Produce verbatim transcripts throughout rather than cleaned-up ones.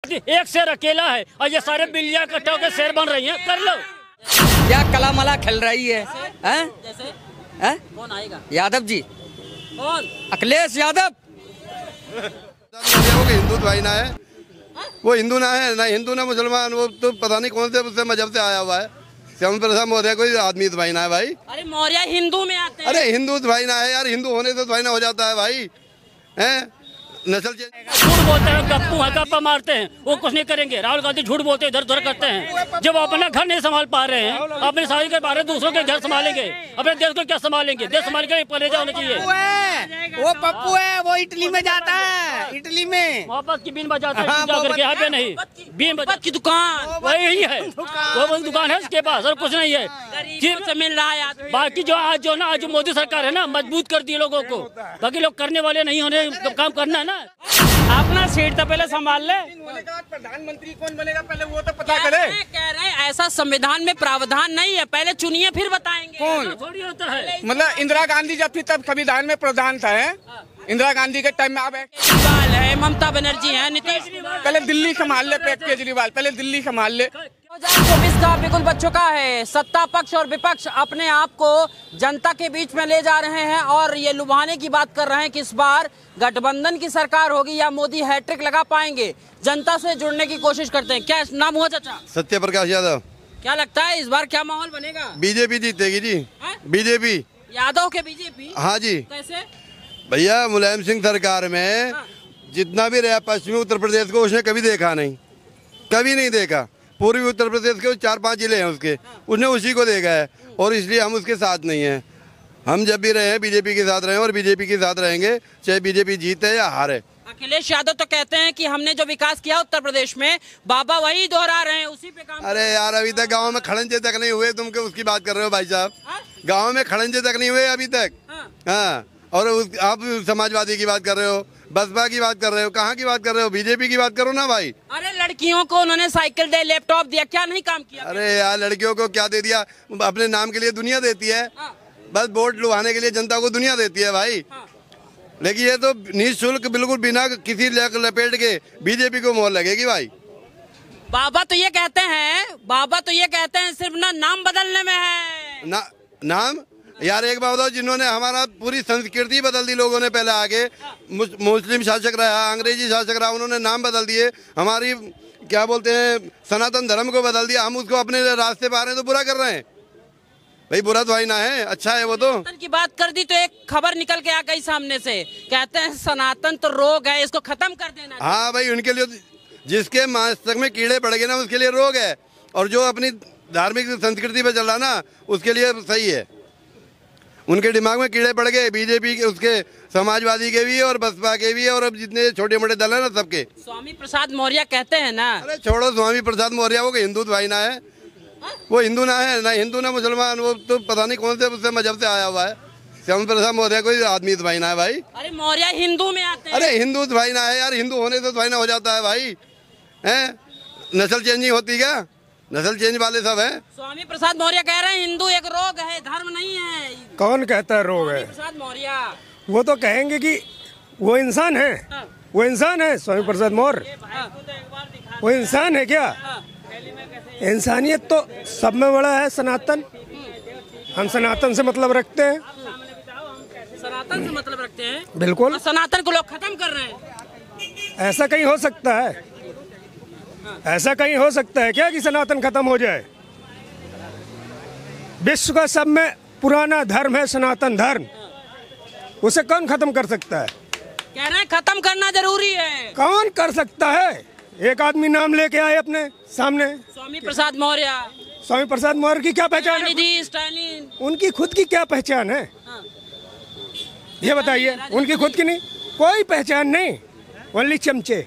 एक शेर अकेला है और ये सारे बिल्लियाँ इकट्ठे होकर शेर बन रही हैं। कर लो। क्या कला मला खेल रही है, हैं? जैसे हैं? कौन आएगा? यादव जी। कौन? अखिलेश यादव। वो हिंदू भाई ना है, वो हिंदू ना है, ना हिंदू ना मुसलमान, वो तो पता नहीं कौन से उससे मजहब से आया हुआ है। श्याम प्रसाद मौर्य कोई आदमी तो भाई ना है भाई। अरे मौर्य हिंदू में आते हैं। अरे हिंदू तो भाई ना है यार, हिंदू होने से तो भाई ना हो जाता है भाई, हैं? नस्ल झूठ बोलते हैं, गप्पू है, गप्पा मारते हैं, वो कुछ नहीं करेंगे। राहुल गांधी झूठ बोलते इधर उधर करते हैं। जब वो अपना घर नहीं संभाल पा रहे हैं, अपने शादी के बारे दूसरों के घर संभालेंगे, अपने देश को क्या संभालेंगे? देश संभाल के परेजा होना चाहिए। वो पप्पू है, वो इटली में जाता है, इटली में मोहब्बत की बीन बजाते हैं, पूजा करके यहाँ पे नहीं, बीन बजा की दुकान वही है, वो दुकान है उसके पास और कुछ नहीं है। गरीब से मिल रहा है। बाकी जो आज जो ना आज जो मोदी सरकार है ना, मजबूत कर दी लोगों को, बाकी लोग करने वाले नहीं होने, काम करना है ना। अपना सीट तो पहले संभाल ले। प्रधानमंत्री कौन बनेगा पहले वो तो पता कह करे। रहे हैं, कह रहे हैं ऐसा संविधान में प्रावधान नहीं है, पहले चुनिए फिर बताएंगे। कौन? थोड़ी होता है। मतलब इंदिरा गांधी जब थी तब संविधान में प्रावधान था, है? इंदिरा गांधी के टाइम में अब केजरीवाल है, ममता बनर्जी है, नीतीश। पहले दिल्ली संभाल ले, केजरीवाल पहले दिल्ली संभाल ले। दो हज़ार चौबीस का बिल्कुल बच चुका है। सत्ता पक्ष और विपक्ष अपने आप को जनता के बीच में ले जा रहे हैं और ये लुभाने की बात कर रहे हैं कि इस बार गठबंधन की सरकार होगी या मोदी हैट्रिक लगा पाएंगे। जनता से जुड़ने की कोशिश करते हैं। क्या नाम हुआ चाचा? सत्य प्रकाश यादव। क्या लगता है इस बार क्या माहौल बनेगा? बीजेपी जीतेगी जी, बीजेपी। यादव के बीजेपी? हाँ जी। कैसे भैया मुलायम सिंह सरकार में जितना भी रहा पश्चिमी उत्तर प्रदेश को उसने कभी देखा नहीं, कभी नहीं देखा। पूर्वी उत्तर प्रदेश के चार पांच जिले हैं उसके, उसने उसी को देखा है और इसलिए हम उसके साथ नहीं हैं। हम जब भी रहे हैं बीजेपी के साथ रहे और बीजेपी के साथ रहेंगे, चाहे बीजेपी जीते या हारे। अखिलेश यादव तो कहते हैं कि हमने जो विकास किया उत्तर प्रदेश में, बाबा वही दोहरा रहे हैं, उसी पे काम। अरे यार अभी तक गाँव में खड़ंजे तक नहीं हुए, तुम के उसकी बात कर रहे हो भाई साहब? गाँव में खड़ंजे तक नहीं हुए अभी तक। हाँ, और उस, आप समाजवादी की बात कर रहे हो, बसपा की बात कर रहे हो, कहाँ की बात कर रहे हो? बीजेपी की बात करो ना भाई। अरे लड़कियों को उन्होंने साइकिल दे, लैपटॉप दिया, क्या नहीं काम किया? अरे यार लड़कियों को क्या दे दिया? अपने नाम के लिए दुनिया देती है, बस वोट लुभाने के लिए जनता को दुनिया देती है भाई। लेकिन ये तो निःशुल्क बिल्कुल बिना किसी लपेट के बीजेपी को मोहर लगेगी भाई। बाबा तो ये कहते हैं, बाबा तो ये कहते हैं सिर्फ ना नाम बदलने में है। ना नाम यार एक बात बताओ, जिन्होंने हमारा पूरी संस्कृति बदल दी लोगों ने, पहले आगे मुस्लिम शासक रहा, अंग्रेजी शासक रहा, उन्होंने नाम बदल दिए, हमारी क्या बोलते हैं सनातन धर्म को बदल दिया। हम उसको अपने रास्ते पे आ रहे हैं तो बुरा कर रहे हैं भाई। बुरा तो भाई ना है, अच्छा है वो तो। सनातन की बात कर दी तो एक खबर निकल के आ गई सामने से, कहते हैं सनातन तो रोग है, इसको खत्म कर देना। हाँ भाई, उनके लिए जिसके मस्तक में कीड़े पड़ गए ना उसके लिए रोग है, और जो अपनी धार्मिक संस्कृति पे चल रहा ना उसके लिए सही है। उनके दिमाग में कीड़े पड़ गए, बीजेपी के, उसके समाजवादी के भी और बसपा के भी, और अब जितने छोटे मोटे दल है ना सबके। स्वामी प्रसाद मौर्य कहते हैं ना। अरे छोड़ो स्वामी प्रसाद मौर्य, वो हिंदू भाई ना है, वो हिंदू ना है, ना हिंदू ना मुसलमान, वो तो पता नहीं कौन से उससे मजहब से आया हुआ है। श्याम प्रसाद मौर्य कोई आदमी तो भाई ना है भाई। अरे मौर्य हिंदू में आते हैं। अरे हिंदू तो भाई ना है यार, हिंदू होने से तो भाई ना हो जाता है भाई, हैं? नस्ल चेंज नहीं होती क्या? नस्ल चेंज वाले सब हैं। स्वामी प्रसाद मौर्य कह रहे हैं हिंदू एक रोग है, धर्म नहीं है। कौन कहता है रोग है? प्रसाद मौर्य वो तो कहेंगे कि वो इंसान है, वो इंसान है स्वामी प्रसाद मौर्य, वो इंसान है क्या? इंसानियत तो सब में बड़ा है सनातन। हम सनातन से मतलब रखते हैं। सनातन से मतलब रखते हैं बिल्कुल। सनातन को लोग खत्म कर रहे हैं। ऐसा कहीं हो सकता है? ऐसा कहीं हो सकता है क्या कि सनातन खत्म हो जाए? विश्व का सब में पुराना धर्म है सनातन धर्म, उसे कौन खत्म कर सकता है? कह रहे हैं खत्म करना जरूरी है। कौन कर सकता है? एक आदमी नाम लेके आए अपने सामने, स्वामी प्रसाद मौर्य। स्वामी प्रसाद मौर्य की क्या पहचान है? निधि स्टालिन। उनकी खुद की क्या पहचान है? हाँ। ये बताइए। उनकी खुद की नहीं, कोई पहचान नहीं, ओनली चमचे।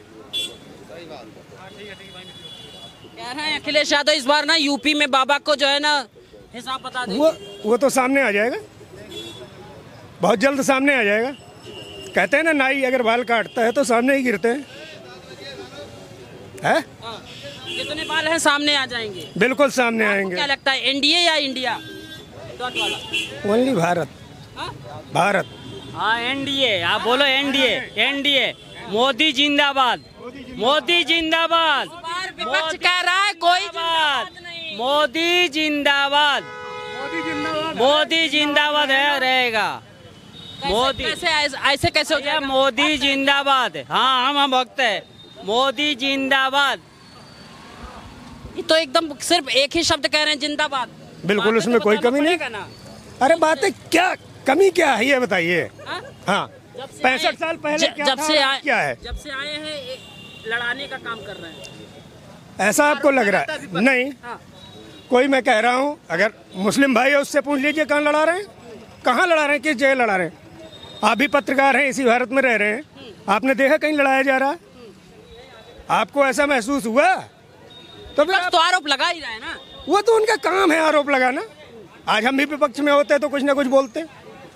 कह रहे हैं अखिलेश यादव इस बार ना यूपी में बाबा को जो है ना हिसाब बता देंगे। वो वो तो सामने आ जाएगा, बहुत जल्द सामने आ जाएगा। कहते हैं ना नाई अगर बाल काटता है तो सामने ही गिरते हैं, है? हाँ। कितने बाल हैं सामने आ जाएंगे? बिल्कुल सामने आएंगे। क्या लगता है एनडीए या इंडिया? डॉट वाला। ओनली भारत। हाँ? भारत। हाँ एनडीए, आप बोलो एनडीए, एनडीए, मोदी जिंदाबाद। मोदी जिंदाबाद। विपक्ष कह रहा है कोई जिंदाबाद, मोदी जिंदाबाद, मोदी जिंदाबाद है रहेगा। मोदी कैसे ऐसे, ऐसे कैसे हो ये जाएगा? मोदी जिंदाबाद। हाँ हम हम भक्त है, मोदी जिंदाबाद। ये तो एकदम सिर्फ एक ही शब्द कह रहे हैं, जिंदाबाद। बिल्कुल, उसमें कोई कमी नहीं। अरे बातें क्या कमी क्या है ये बताइए। हाँ, पैंसठ साल पहले क्या जब था से और आए क्या है? जब से आए हैं एक लड़ाने का काम कर रहे हैं। ऐसा आपको लग रहा है? नहीं, कोई मैं कह रहा हूँ, अगर मुस्लिम भाई है उससे पूछ लीजिए कहाँ लड़ा रहे हैं, कहाँ लड़ा रहे हैं, किस जगह लड़ा रहे हैं। आप भी पत्रकार हैं, इसी भारत में रह रहे हैं, आपने देखा कहीं लड़ाया जा रहा है? आपको ऐसा महसूस हुआ? तो फिर तो आरोप लगा ही रहा है ना। वो तो उनका काम है आरोप लगाना। आज हम भी विपक्ष में होते तो कुछ ना कुछ बोलते।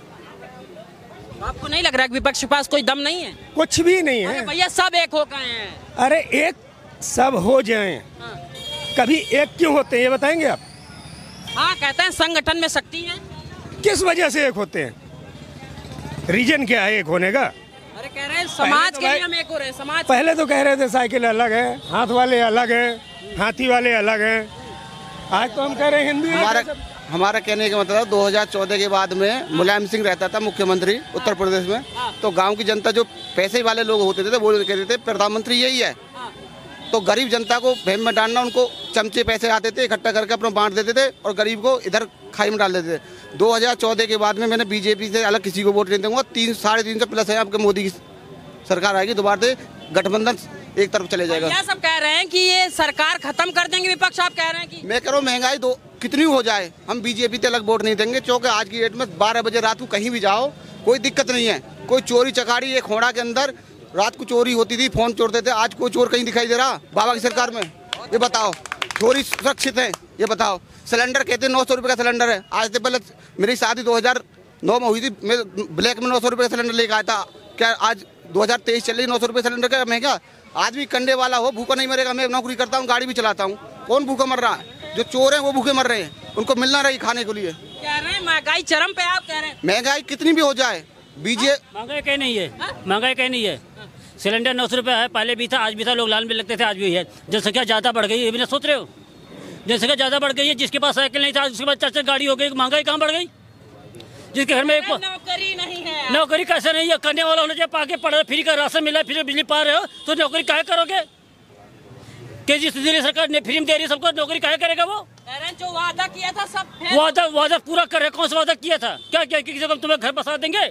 आपको नहीं लग रहा है कि विपक्ष के पास कोई दम नहीं है? कुछ भी नहीं है भैया, सब एक हो गए हैं। अरे एक सब हो जाएं, कभी एक क्यों होते हैं ये बताएंगे आप? हाँ, कहते हैं संगठन में शक्ति है। किस वजह से एक होते हैं? रीजन क्या है एक होने का? अरे कह रहे हैं समाज तो के भाई- लिए हम एक हो रहे हैं, समाज। पहले तो कह रहे थे साइकिल अलग है, हाथ वाले अलग हैं, हाथी वाले अलग हैं। आज तो हम कह रहे हैं हिंदू हमारा हमारा कहने का मतलब दो हज़ार चौदह के बाद में मुलायम सिंह रहता था मुख्यमंत्री उत्तर प्रदेश में, तो गांव की जनता जो पैसे वाले लोग होते थे वो कहते थे प्रधानमंत्री यही है, तो गरीब जनता को भेम में डालना, उनको चमचे पैसे आते थे इकट्ठा करके अपना बांट देते थे और गरीब को इधर खाई में डाल देते थे। दो हज़ार चौदह के बाद में मैंने बीजेपी से अलग किसी को वोट नहीं दूंगा। तीन साढ़े तीन सौ प्लस है आपके मोदी की सरकार आएगी, दोबारा से गठबंधन एक तरफ चले जाएगा। भैया सब कह रहे हैं कि ये सरकार खत्म कर देंगे, विपक्ष आप कह रहे हैं कि मैं कह रहा हूँ महंगाई दो कितनी हो जाए, हम बीजेपी से अलग वोट नहीं देंगे, क्योंकि आज की डेट में बारह बजे रात को कहीं भी जाओ कोई दिक्कत नहीं है। कोई चोरी चकारी, एक होड़ा के अंदर रात को चोरी होती थी, फोन चोरते थे, आज कोई चोर कहीं दिखाई दे रहा बाबा की सरकार में? ये बताओ, चोरी सुरक्षित है? ये बताओ, सिलेंडर कहते हैं नौ सौ रुपये का सिलेंडर है। आज से पहले मेरी शादी दो हज़ार नौ में हुई थी, मैं ब्लैक में नौ सौ रुपये का सिलेंडर लेकर आया था। क्या आज दो हज़ार तेईस चल रही, नौ सौ रुपये सिलेंडर का महंगा? आदमी कंडे वाला हो भूखा नहीं मरेगा। मैं नौकरी करता हूँ, गाड़ी भी चलाता हूँ, कौन भूखा मर रहा है? जो चोर हैं वो भूखे मर रहे हैं, उनको मिलना रही खाने के लिए। कह रहे हैं महंगाई चरम पे, आप कह रहे हैं महंगाई कितनी भी हो जाए, बीजे महंगाई कहीं नहीं है, महंगाई कहीं नहीं है। सिलेंडर नौ सौ रुपये है, पहले भी था, आज भी था, लोग लाइन में लगते थे, आज भी है। जनसंख्या ज़्यादा बढ़ गई, ये भी ना सोच रहे हो? जनसंख्या ज़्यादा बढ़ गई है, जिसके पास साइकिल नहीं था उसके पास चार चार गाड़ी हो गई, महंगाई कहाँ बढ़ गई? जिसके घर में एक नौकरी नहीं है। नौकरी कैसे नहीं है? करने वाला होना चाहिए, पाके पढ़ फ्री का राशन मिला, फ्री बिजली पा रहे हो तो नौकरी काहे करोगे? कि जिस दिल्ली सरकार ने फ्री में दे रही है सबको, नौकरी काहे करेगा वो? कह रहे हैं जो वादा किया था सब फेल। वादा वादा पूरा कर रहे, कौन सा वादा किया था? क्या क्या किसी को तुम्हें घर बसा देंगे?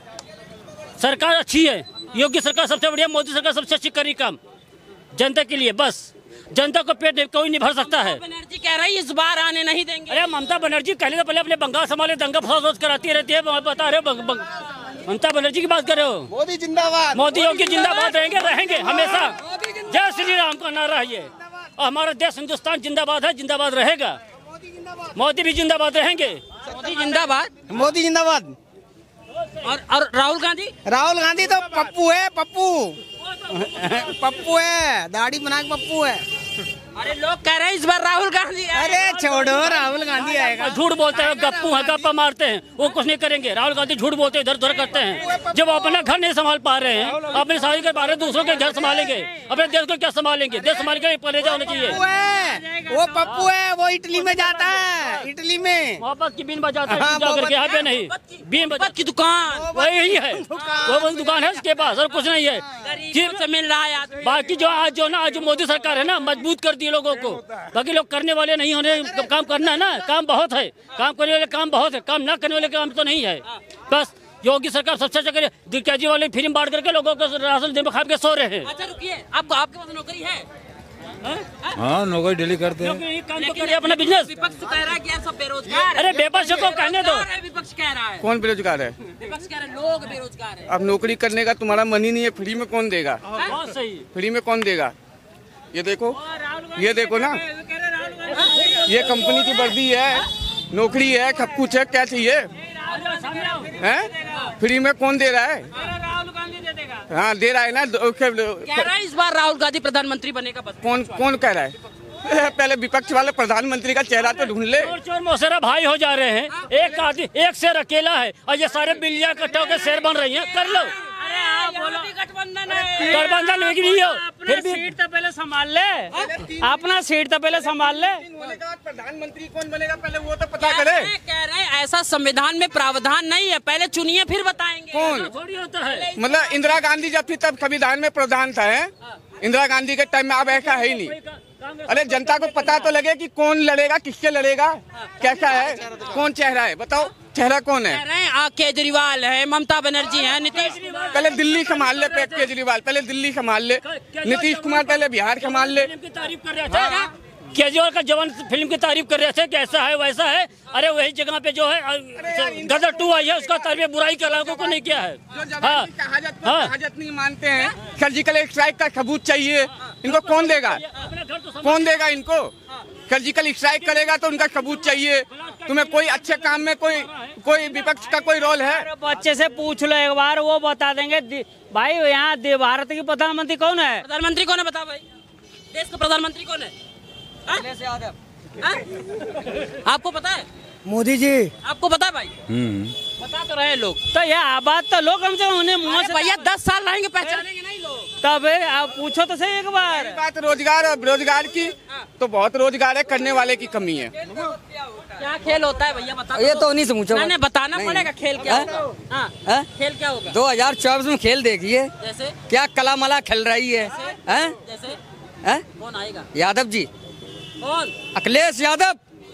सरकार अच्छी है, योगी सरकार सबसे बढ़िया, मोदी सरकार सबसे अच्छी करी काम जनता के लिए। बस जनता को पेट कोई नहीं भर सकता है। बनर्जी कह रही इस बार आने नहीं देंगे। अरे ममता बनर्जी कहने तो पहले अपने बंगाल संभाले, दंगा फसाद कराती रहती है, बता रहे हो ममता बनर्जी की बात कर रहे हो? मोदी जिंदाबाद, मोदी योगी जिंदाबाद रहेंगे, रहेंगे हमेशा। जय श्री राम का नारा है ये, और हमारा देश हिंदुस्तान जिंदाबाद है, जिंदाबाद रहेगा। मोदी भी जिंदाबाद रहेंगे। मोदी जिंदाबाद, मोदी जिंदाबाद। और और राहुल गांधी राहुल गांधी तो पप्पू है, पप्पू पप्पू है, दाढ़ी बना के पप्पू है। अरे लोग कह रहे हैं इस बार राहुल गांधी आएगा। अरे छोड़ो, राहुल गांधी आएगा। झूठ बोलते हैं, गप्पू है, गप्पा मारते हैं, वो कुछ नहीं करेंगे। राहुल गांधी झूठ बोलते हैं, इधर उधर करते हैं। जब वो अपना घर नहीं संभाल पा रहे हैं, अपने शादी के बारे दूसरों के घर संभालेंगे, अपने देश को क्या संभालेंगे? देश संभाल के पहले होना चाहिए। पप्पू है, वो पप्पू है, वो इटली में जाता है, इटली में मोहब्बत की बीन बजाता है, हाँ, पूजा करके, यहाँ पे मोहब्बत नहीं बीन बजा की दुकान वही है, वो बस दुकान है उसके पास और कुछ नहीं है। गरीबों से मिल रहा है आदमी। बाकी जो आज जो ना आज जो मोदी सरकार है ना, मजबूत कर दी लोगों को। बाकी लोग करने वाले नहीं होने, काम करना है ना, काम बहुत है, काम करने वाले काम बहुत है, काम ना करने वाले काम तो नहीं है। बस योगी सरकार सबसे अच्छा करे, केजरीवाल वाले फिल्म बांट करके लोगों को राशन दिन में खा के सो रहे हैं। अच्छा रुकिए, आपको आपके पास नौकरी है? हाँ, नौकरी डेली करते हैं। काम तो करिए अपना बिजनेस। विपक्ष तो कह रहा है कि यार सब बेरोजगार है। अरे बेबस को कहने दो। विपक्ष कह रहा है। कौन बेरोजगार है? विपक्ष कह रहा है लोग बेरोजगार है। अब नौकरी करने का तुम्हारा मन ही नहीं है, फ्री में कौन देगा? बहुत सही। फ्री में कौन देगा? ये देखो, ये देखो ना, ये कंपनी की वर्दी है, नौकरी है, सब कुछ है, क्या चाहिए? हैं? फ्री में कौन दे रहा है? राहुल गांधी दे देगा। हाँ दे रहा है ना। कह रहा है इस बार राहुल गांधी प्रधानमंत्री बनेगा। बस कौन कौन कह रहा है? पहले विपक्ष वाले प्रधानमंत्री का चेहरा तो ढूंढ ले। चोर चोर मौसेरा भाई हो जा रहे हैं। एक आदमी एक शेर अकेला है और ये सारे बिल्लियां इकट्ठा होकर शेर बन रही हैं। कर लो। अरे गठबंधन है, गठबंधन में नहीं हो, फिर भी सीट तो पहले संभाल ले, अपना सीट तो पहले संभाल ले। प्रधानमंत्री कौन बनेगा पहले वो तो पता कह करे। रहे हैं- कह रहे हैं ऐसा संविधान में प्रावधान नहीं है, पहले चुनिए फिर बताएंगे। कौन थोड़ी होता है। मतलब इंदिरा गांधी जब थी तब संविधान में प्रावधान था है? इंदिरा गांधी के टाइम में अब ऐसा है ही नहीं। अरे जनता को पता तो लगे कि कौन लड़ेगा, किससे लड़ेगा, कैसा है, कौन चेहरा है, बताओ चेहरा कौन है। कह रहे हैं आ, केजरीवाल है, ममता बनर्जी है, नीतीश पहले दिल्ली संभाल ले, पे केजरीवाल पहले दिल्ली संभाल ले, नीतीश कुमार पहले बिहार संभाल ले। की तारीफ कर रहे थे, केजरीवाल का जवान फिल्म की तारीफ कर रहे थे, कैसा है वैसा है। अरे वही जगह पे जो है गदर टू आई है, उसका तारीफ बुराई कर रहा को नहीं किया है। हाँ कहावत नहीं मानते हैं, सर्जिकल स्ट्राइक का सबूत चाहिए, इनको कौन देगा, कौन देगा इनको। सर्जिकल स्ट्राइक करेगा तो उनका सबूत चाहिए। तुम्हें कोई अच्छे काम में कोई कोई विपक्ष का कोई रोल है? बच्चे से पूछ लो एक बार, वो बता देंगे। भाई यहाँ भारत की प्रधानमंत्री कौन है? प्रधानमंत्री कौन है बता भाई, देश का प्रधानमंत्री कौन है? अखिलेश यादव। आपको पता है? मोदी जी। आपको पता है भाई? बता तो रहे लोग। तो ये बात तो लोग हमसे उन्हें मुँह से भैया दस साल रहेंगे पहचानेंगे नहीं लोग। तब आप पूछो तो सही एक बार। बात रोजगार और बेरोजगार की, तो बहुत रोजगार है, करने वाले की कमी है। क्या खेल होता है भैया बता? ये तो उन्हीं से पूछो। नहीं बताना पड़ेगा खेल क्या होगा। हाँ, खेल क्या होगा? दो हजार चौबीस में खेल देखिए, जैसे क्या कला मला खेल रही है। हैं? जैसे हैं? कौन आएगा? यादव जी। कौन? अखिलेश यादव।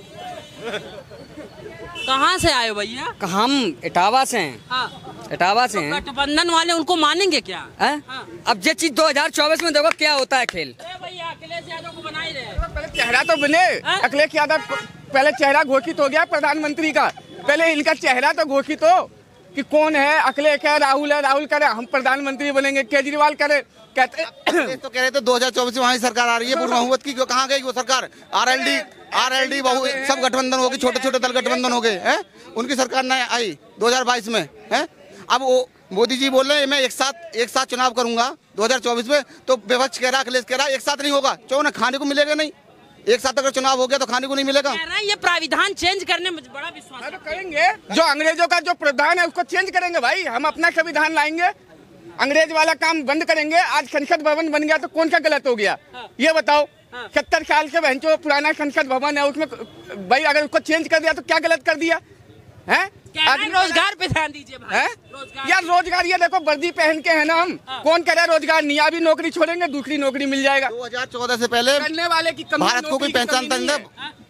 कहाँ से आए भैया? हम इटावा से हैं। हाँ। इटावा से तो हैं। गठबंधन वाले उनको मानेंगे क्या? हैं? हाँ। अब ये चीज दो हजार चौबीस में देखो क्या होता है खेल। भैया अखिलेश यादव को बना ही रहे। पहले चेहरा तो बने, अखिलेश यादव पहले चेहरा घोषित हो गया प्रधानमंत्री का, पहले इनका चेहरा तो घोषित हो कि कौन है। अखिलेश है, राहुल है, राहुल करे हम प्रधानमंत्री बनेंगे, केजरीवाल करे कहते तो कह रहे थे दो हजार चौबीस में वहाँ सरकार आ रही है, पूर्व बहुमत की, कहाँ गई वो सरकार? R L D R L D बहु सब गठबंधन हो गए, छोटे छोटे दल गठबंधन हो गए हैं, उनकी सरकार न आई दो हजार बाईस में है। अब वो मोदी जी बोल रहे हैं मैं एक साथ एक साथ चुनाव करूंगा दो हजार चौबीस में, तो विपक्ष कह रहा, अखिलेश कह रहा एक साथ नहीं होगा, चो ना खाने को मिलेगा नहीं, एक साथ अगर चुनाव हो गया तो खाने को नहीं मिलेगा। कह रहे हैं ये प्राविधान चेंज करने में बड़ा विश्वास है। तो करेंगे, जो अंग्रेजों का जो प्रावधान है उसको चेंज करेंगे भाई, हम अपना संविधान लाएंगे, अंग्रेज वाला काम बंद करेंगे। आज संसद भवन बन गया तो कौन सा गलत हो गया? हाँ। ये बताओ। हाँ। सत्तर साल से बहनचो पुराना संसद भवन है, उसमें भाई अगर उसको चेंज कर दिया तो क्या गलत कर दिया है? आज रोजगार पे ध्यान दीजिए भाई। है? रोजगार। यार रोजगार ये देखो वर्दी पहन के है ना हम। हाँ। कौन कह रहा है रोजगार नहीं? अभी नौकरी छोड़ेंगे दूसरी नौकरी मिल जाएगा। दो हजार चौदह से पहले करने वाले की कमी, भारत को कोई पहचान था,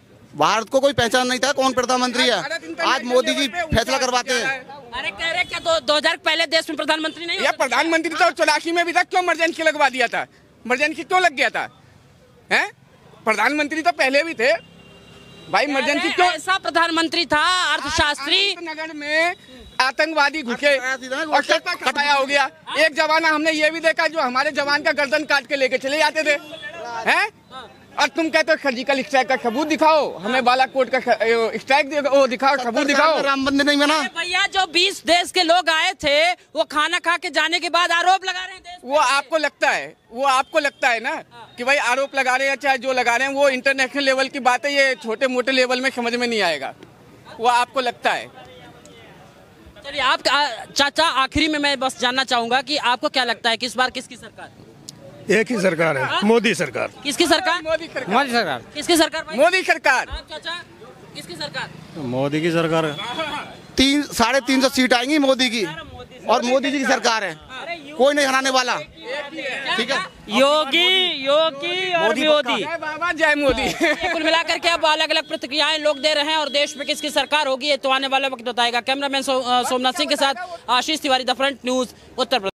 भारत को कोई पहचान नहीं था कौन प्रधानमंत्री है। आज मोदी जी फैसला करवाते हैं। अरे कह रहे क्या दो हजार पहले देश में प्रधानमंत्री नहीं? या प्रधानमंत्री तो चौरासी में भी था, क्यों इमरजेंसी लगवा दिया था? इमरजेंसी क्यों लग गया था? हैं? प्रधानमंत्री तो पहले भी थे भाई, इमरजेंसी क्यों? ऐसा प्रधानमंत्री था अर्थशास्त्री, नगर में आतंकवादी घुसे और सबका खटाया हो गया। एक जमाना हमने ये भी देखा जो हमारे जवान का गर्दन काट के लेके चले जाते थे, हैं? और तुम कहते हो सर्जिकल स्ट्राइक का सबूत दिखाओ, हमें बालाकोट का स्ट्राइक वो दिखाओ, सबूत दिखाओ। राम मंदिर नहीं बना भैया। जो बीस देश के लोग आए थे वो खाना खा के जाने के बाद आरोप लगा रहे हैं देश। वो आपको लगता है, वो आपको लगता है ना कि भाई आरोप लगा रहे हैं, चाहे जो लगा रहे हैं, वो इंटरनेशनल लेवल की बात है, ये छोटे मोटे लेवल में समझ में नहीं आएगा, वो आपको लगता है। चलिए आप चाचा, आखिरी में मैं बस जानना चाहूंगा कि आपको क्या लगता है किस बार किसकी सरकार? एक ही सरकार है, मोदी सरकार। किसकी सरकार? मोदी सरकार। मोदी सरकार। किसकी सरकार भाई? मोदी सरकार। चाचा किसकी सरकार? मोदी की सरकार। तीन साढ़े तीन सौ सीट आएंगी मोदी की, और मोदी जी की सरकार है, कोई नहीं हराने वाला। ठीक है, योगी योगी और मोदी। जय बाबा जय मोदी। कुल मिलाकर के अब अलग अलग प्रतिक्रियाएं लोग दे रहे हैं और देश में किसकी सरकार होगी ये तो आने वाला वक्त बताएगा। कैमरामैन सो, सोमनाथ सिंह के साथ Ashish Tiwari, the front news, Uttar Pradesh.